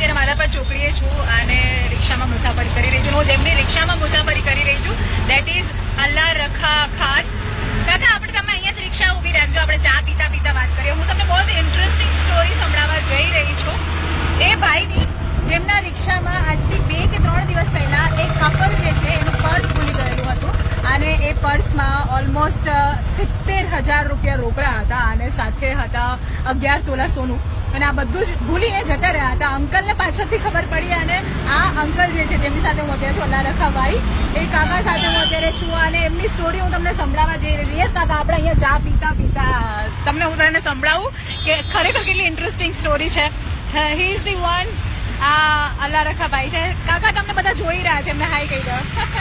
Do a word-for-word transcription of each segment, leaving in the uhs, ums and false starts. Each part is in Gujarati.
અત્યારે માધાપર ચોકડીએ છું અને રિક્ષામાં મુસાફરી કરી રહી છું. હું જેમની રિક્ષામાં મુસાફરી કરી રહી છું દેટ ઇઝ અલ્લા રખા ખાન. કાકા આપણે તમે અહીંયા જ રિક્ષા ઊભી રાખજો, આપણે ચા પીતા પીતા વાત કરીએ. હું તમને બહુ જ ઇન્ટરેસ્ટિંગ સ્ટોરી સંભળાવવા જઈ રહી છું એ ભાઈની, જેમના રિક્ષામાં આજથી બે કે ત્રણ દિવસ પહેલા એક કપલ જે છે એનું પર્સ ભૂલી ગયેલું હતું અને એ પર્સમાં ઓલમોસ્ટ સિત્તેર હજાર રૂપિયા રોકડા હતા અને સાથે હતા અગિયાર તોલા સોનું અને આ બધું જ ભૂલીને જતા રહ્યા હતા. અંકલને પાછળથી ખબર પડી અને આ અંકલ જે છે જેમની સાથે હું અત્યારે છું, અલ્લા રખા ભાઈ, એ કાકા સાથે હું અત્યારે છું અને એમની સ્ટોરી હું તમને સંભળાવવા જઈ રહી છું. યસ કાકા, આપણે અહીંયા ચા પીતા પીતા તમને હું તમને સંભળાવું કે ખરેખર કેટલી ઇન્ટરેસ્ટિંગ સ્ટોરી છે. He is the one. આ અલ્લા રખા ભાઈ છે. કાકા તમને બધા જોઈ રહ્યા છે, એમને હાઈ કહી દો.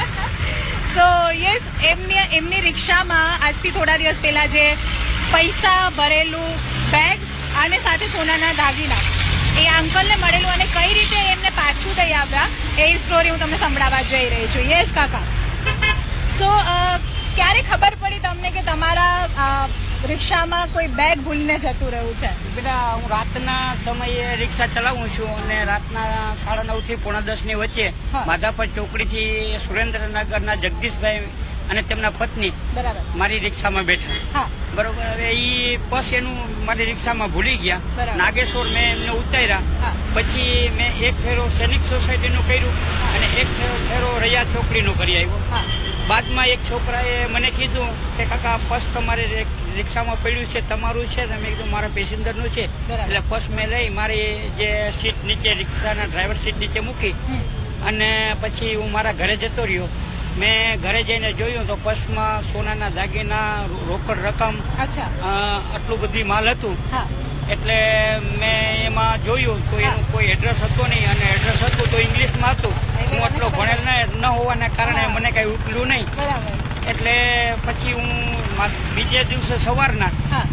સો યસ, એમની એમની રિક્ષામાં આજથી થોડા દિવસ પહેલા જે પૈસા ભરેલું બેગ અને સાથે સોનાના દાગીના એ અંકલને મળેલું અને કઈ રીતે એમને પાછું દઈ આવ્યા એ સ્ટોરી હું તમને સંભળાવવા જઈ રહી છું. યસ કાકા, સો ક્યારે ખબર પડી તમને કે તમારા રિક્ષામાં કોઈ બેગ ભૂલીને જતું રહ્યું છે? બેટા, હું રાતના સમયે રિક્ષા ચલાવું છું અને રાતના સાડા નવ થી પોણા દસ ની વચ્ચે માધાપર ચોકડી થી સુરેન્દ્રનગરના જગદીશભાઈ અને તેમના પત્ની મારી રિક્ષામાં બેઠા. બરોબર. હવે ઈ બસ એનું મારી રિક્ષામાં ભૂલી ગયા. નાગેશ્વર મેં એમને ઉતાર્યા. પછી મેં એક ફેરો સૈનિક સોસાયટીનું કર્યું અને એક ફેરો ફેરો રૈયા ચોકડીનું કરી આવ્યો. બાદમાં એક છોકરાએ મને કીધું કે કાકા પર્સ તમારે રિક્ષામાં પડ્યું છે, તમારું છે? મેં કીધું મારા પેસેન્જરનું છે. એટલે પર્સ મેં લઈ મારી જે સીટ નીચે, રિક્ષાના ડ્રાઈવર સીટ નીચે મૂકી અને પછી હું મારા ઘરે જતો રહ્યો. મેં ઘરે જઈને જોયું તો પર્સમાં સોનાના દાગીના, રોકડ રકમ, આટલું બધી માલ હતું. એટલે મેં એમાં જોયું તો એનું કોઈ એડ્રેસ હતો નહીં અને એડ્રેસ હતું તો ઇંગ્લિશમાં હતું. હું આટલો ભણેલ ન હોવાના કારણે મને કઈ ઉકલ્યું નહીં. એટલે પછી હું બીજે દિવસે સવારના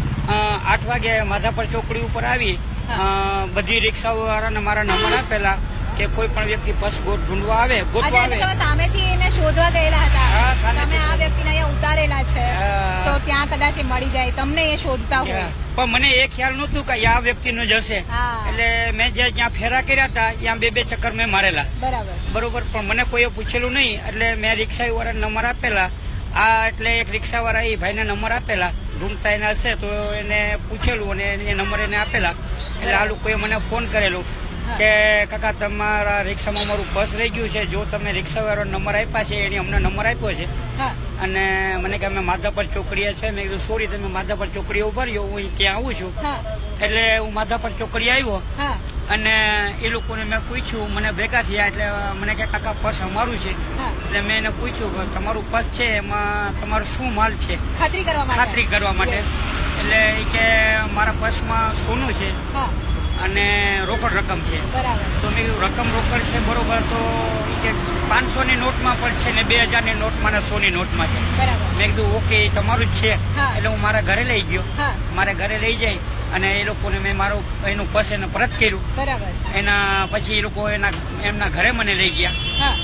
આઠ વાગે માધાપર ચોકડી ઉપર આવી. બધી રિક્ષાવાળાને મારા નંબર આપેલા કે કોઈ પણ વ્યક્તિ પર્સ ઢૂંઢવા આવે, ગોતવા આવે. સામેથી એને શોધવા ગયેલા હતા, તમે આ વ્યક્તિને અહીંયા ઉતારેલા છે તો ત્યાં કદાચ મળી જાય, તમને એ શોધતા હોય. પણ મને એ ખ્યાલ નહોતું કે આ વ્યક્તિનો જ હશે. એટલે મેં જે જ્યાં ફેરા કર્યા હતા ત્યાં બે બે ચક્કર મેં મારેલા. બરોબર. પણ મને કોઈએ પૂછેલું નહીં એટલે મેં રિક્ષા વાળા નંબર આપેલા. આ એટલે એક રિક્ષા વાળા એ ભાઈને નંબર આપેલા, ઢૂંઢતા એને હશે તો એને પૂછેલું અને એ નંબર એને આપેલા. એટલે આ લોકોએ મને ફોન કરેલો કે કાકા તમારા રિક્ષામાં અમારું પર્સ રહી ગયું છે, જો તમે રિક્ષા વાળો નંબર આપ્યા છે એને અમને નંબર આપ્યો છે. અને મને કે અમે માધાપર ચોકડીએ છે. મેં કીધું સોરી, તમે માધાપર ચોકડીએ ઉભા રહ્યો, હું ત્યાં આવું છું. એટલે હું માધાપર ચોકડી આવ્યો અને એ લોકોને મેં પૂછ્યું, મને ભેગા થયા એટલે મને કે કાકા પર્સ અમારું છે. એટલે મેં એને પૂછ્યું કે તમારું પર્સ છે એમાં તમારો શું માલ છે, ખાતરી કરવા માટે. ખાતરી કરવા માટે એટલે એ કે મારા પર્સમાં સોનું છે અને રોકડ રકમ છે. તો મેં કીધું રકમ રોકડ છે, બરોબર. તો કે પાંચસો ની નોટમાં પણ છે ને બે હજાર ની નોટમાં ને સો ની નોટમાં છે. મેં કીધું ઓકે, તમારું જ છે. એટલે હું મારા ઘરે લઈ ગયો. મારે ઘરે લઈ જઈ અને એ લોકોને મેં મારું એનું પર્સ એને પરત કર્યું. એના પછી એ લોકો એના એમના ઘરે મને લઈ ગયા.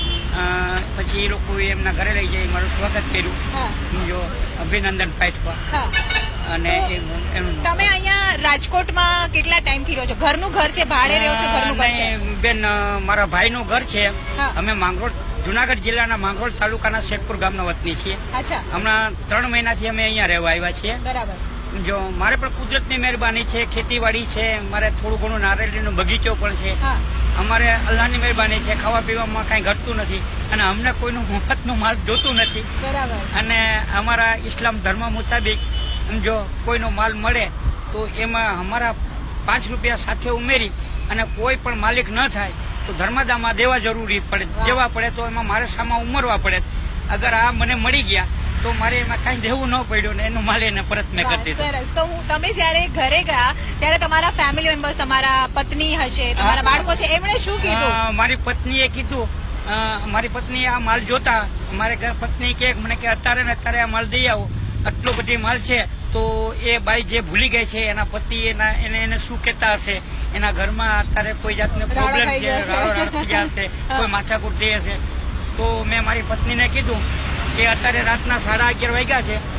પછી એ લોકો એમના ઘરે લઈ જઈ મારું સ્વાગત કર્યું, જો અભિનંદન પાઠવા. અને તમે અહીંયા રાજકોટમાં કેટલા ટાઈમ થી રહો છો? ઘરનું ઘર છે, ભાડે રહ્યો છો? ઘરનું ઘર છે બેન, મારા ભાઈ નું ઘર છે. અમે માંગરોળ, જુનાગઢ જિલ્લાના માંગરોળ તાલુકાના શેખપુર ગામના વતની છીએ. હમણાં ત્રણ મહિનાથી અમે અહીંયા રહેવા આવ્યા છીએ. જો મારે પણ કુદરતની મહેરબાની છે, ખેતીવાડી છે, મારે થોડું ઘણું નારિયેળીનો બગીચો પણ છે. અમારે અલ્લાહની મહેરબાની છે, ખાવા પીવામાં કાંઈ ઘટતું નથી અને અમને કોઈનું મફતનું માલ જોતું નથી. અને અમારા ઇસ્લામ ધર્મ મુતાબિક જો કોઈનો માલ મળે તો એમાં અમારા પાંચ રૂપિયા સાથે ઉમેરી અને કોઈ પણ માલિક ન થાય તો ધર્માદામાં દેવા જરૂરી પડે, દેવા પડે તો એમાં મારે સામા ઉમરવા પડે. અગર આ મને મળી ગયા તો મારે એમાં કઈ દેવું ન પડ્યું ને એનું માલ એને પરત મેં કરી દીધું. સરસ. તો તમે જયારે ઘરે ગયા ત્યારે તમારા ફેમિલી મેમ્બર્સ, તમારા પત્ની હશે, તમારા બાળકો છે, એમણે શું કીધું? મારી પત્નીએ કીધું, મારી પત્ની આ માલ જોતા મારે પત્ની કે મને કે અત્યારે ને અત્યારે આ માલ દઈ આવો, આટલો બધી માલ છે. તો એ બાઈ જે ભૂલી ગઈ છે એના પતિ એના એને એને શું કહેતા હશે, એના ઘરમાં અત્યારે કોઈ જાતનો પ્રોબ્લેમ છે, રાડો રાડ થઈ હશે, કોઈ માથાકૂટ થઈ હશે. તો મેં મારી પત્નીને કીધું કે અત્યારે રાતના સાડા અગિયાર વાગ્યા છે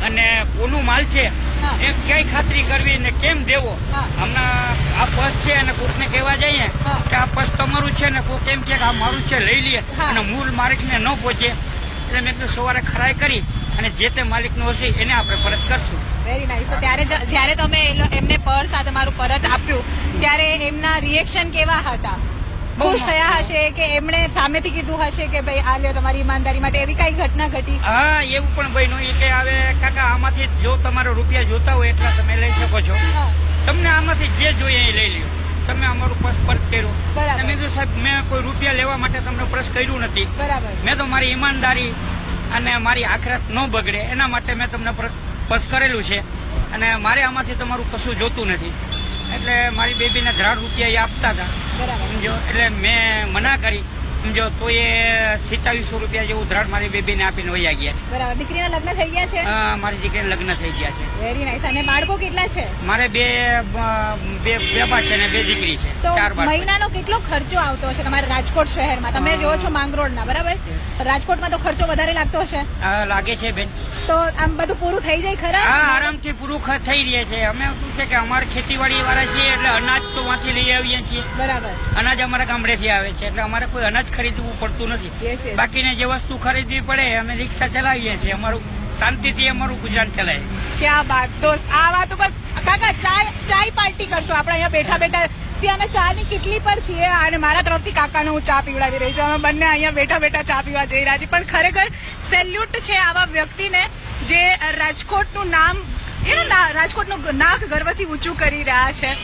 અને કોનું માલ છે એ ક્યાંય ખાતરી કરવી ને કેમ દેવો. હમણાં આ પસ છે અને કોકને કહેવા જઈએ કે આ પસ તમારું છે ને કોક એમ કે આ મારું છે લઈ લઈએ અને મૂળ માલિકને ન પહોંચે, એટલે મેં તો સવારે ખરાઈ કરી અને જે તે માલિકનું હશે એને આપણે પરત કરશું. Very nice. તો ત્યારે જયારે તમે એમને પર્સ આ તમારું પરત આપ્યું ત્યારે એમના રિએક્શન કેવા હતા? ખુશ થયા હશે કે એમણે સામેથી કીધું હશે કે ભાઈ આ લ્યો તમારી ઈમાનદારી માટે, એવી કઈ ઘટના ઘટી? હા, એવું પણ બન્યું કે હવે કાકા આમાંથી જો તમારો રૂપિયા જોતા હોય એટલા તમે લઈ શકો છો, તમને આમાંથી જે જોઈએ એ લઈ લ્યો. તમે અમારું પર્સ પરત કર્યું. મેં તો સાહેબ મેં કોઈ રૂપિયા લેવા માટે તમને પર્સ કર્યું નથી. બરાબર. મેં તો મારી ઈમાનદારી અને મારી આખરાત ન બગડે એના માટે મેં તમને પર્સ કરેલું છે અને મારે આમાંથી તમારું કશું જોતું નથી. એટલે મારી બેબીને ધરાડ રૂપિયા એ આપતા હતા સમજો, એટલે મેં મના કરી સમજો, તો એ સિત્તાવીસો રૂપિયા જેવું ધરાડ મારી બેબીને આપીને વયા ગયા છે. બરાબર. દીકરીના લગ્ન થઈ ગયા છે? હા, મારી દીકરીના લગ્ન થઈ ગયા છે. Very nice. અને બાળકો કેટલા છે? મારે બે બે બેબા છે ને બે દીકરી છે. ચાર બાળકો. મહિનાનો કેટલો ખર્ચો આવતો હશે તમારે રાજકોટ શહેરમાં? તમે રહો છો માંગરોળના, બરાબર? રાજકોટમાં તો ખર્ચો વધારે લાગતો હશે? હા, લાગે છે બેન. તો આમ બધું પૂરું થઈ જાય ખરા? હા, આરામથી પૂરું થઈ રહ્યા છે. અમે શું છે કે અમારે ખેતીવાડી વાળા છીએ એટલે અનાજ તો વાંથી લઈ આવીએ છીએ. બરાબર. અનાજ અમારા ગામડેથી આવે છે એટલે અમારે કોઈ અનાજ ખરીદવું પડતું નથી. બાકીને જે વસ્તુ ખરીદવી પડે અમે રિક્ષા ચલાવીએ છીએ. અમારું શાંતિથી અમારું ગુજરાન ચલાય. ક્યાં વાત દોસ્ત. આ વાત ઉપર કાકા ચાય ચાય પાર્ટી કરશો આપણે અહીંયા બેઠા બેઠા. અમે ચા ની કેટલી પર છીએ અને મારા તરફથી કાકાને હું ચા પીવડાવી રહી છું. અમે બંને અહીંયા બેઠા બેઠા ચા પીવા જઈ રહ્યા છીએ. પણ ખરેખર સેલ્યુટ છે આવા વ્યક્તિને જે રાજકોટનું નામ રાજકોટનું નાક ગર્વથી ઊંચું કરી રહ્યા છે.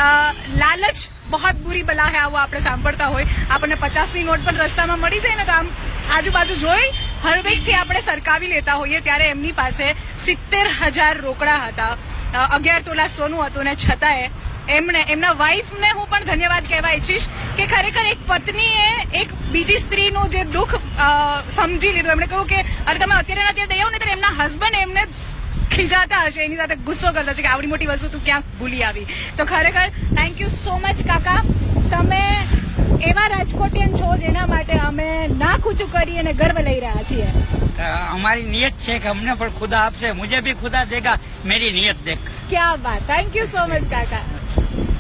લાલચ બહોત બુરી બલા હે, આવું આપણે સાંભળતા હોય. આપણને પચાસની નોટ પણ રસ્તામાં મળી જાય ને તો આમ આજુબાજુ જોઈ હરવેકથી આપણે સરકાવી લેતા હોઈએ. ત્યારે એમની પાસે સિત્તેર હજાર રોકડા હતા, અગિયાર તોલા સોનું હતું ને છતાંય એમણે એમના વાઇફને હું પણ ધન્યવાદ કહેવા ઈચ્છીશ કે ખરેખર એક પત્નીએ એક બીજી સ્ત્રીનું જે દુઃખ સમજી લીધું. એમણે કહ્યું કે અરે તમે અત્યારે અત્યારે દઈ આવો ને ત્યારે એમના હસબન્ડ એમને ખીજાતા હશે, એની સાથે ગુસ્સો કરતા છે કે આવડી મોટી વસ્તુ તું ક્યાં ભૂલી આવી. તો ખરેખર થેન્ક યુ સો મચ કાકા. તમે એવા રાજકોટિયન છો જેના માટે અમે નાક ઊંચું કરી અને ગર્વ લઈ રહ્યા છીએ. અમારી નિયત છે કે અમને પણ ખુદા આપશે, મુજે ભી ખુદા દેગા, મેરી નિયત દેખ. ક્યાં વાત. થેન્ક યુ સો મચ કાકા.